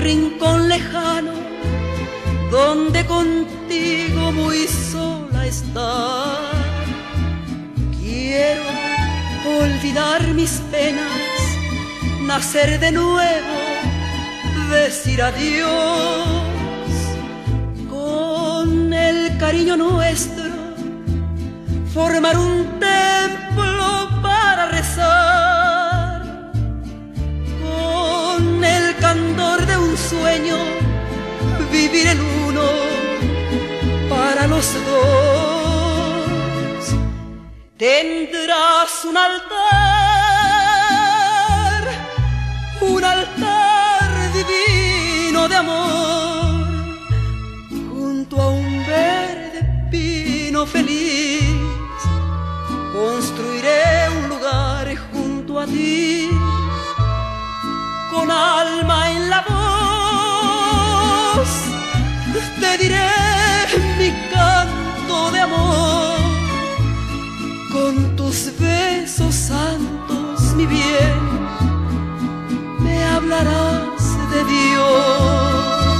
rincón lejano donde contigo muy sola estar. Quiero olvidar mis penas, nacer de nuevo, decir adiós. Con el cariño nuestro formar un templo para rezar. Con el candor de un sueño vivir el uno para los dos. Tendrás un altar divino de amor, junto a un verde pino feliz. Construiré un lugar junto a ti, con alma en la voz te diré mi canto de amor. Con tus besos santos, mi bien, me hablarás de Dios.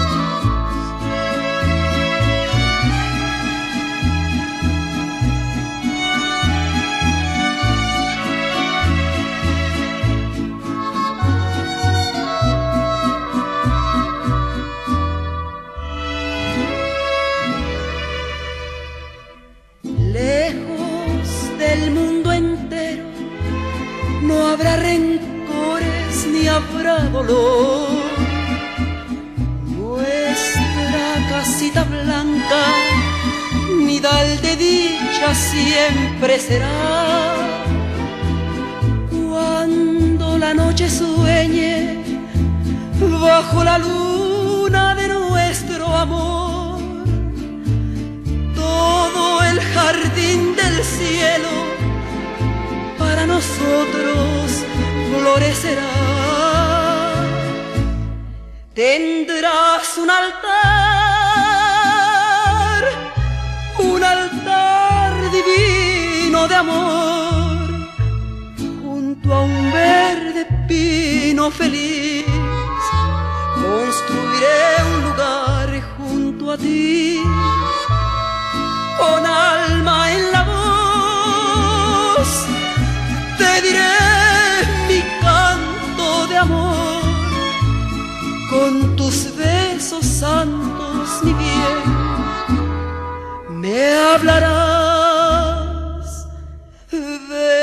Lejos del mundo entero no habrá rencores ni habrá dolor. Nuestra casita blanca, nidal de dicha siempre será. Cuando la noche sueñe bajo la luna de nuestro amor, todo el jardín del cielo para nosotros florecerá. Tendrás un altar divino de amor, junto a un verde pino feliz. Construiré un lugar junto a ti, con alma en la voz te diré mi canto de amor. Con tus besos santos, mi bien, me hablarás de